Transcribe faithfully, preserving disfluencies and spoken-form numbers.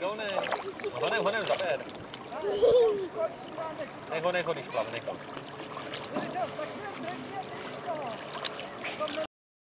honem. Honem, honem, zaber. Nech ho, nech ho, když plave, nech ho.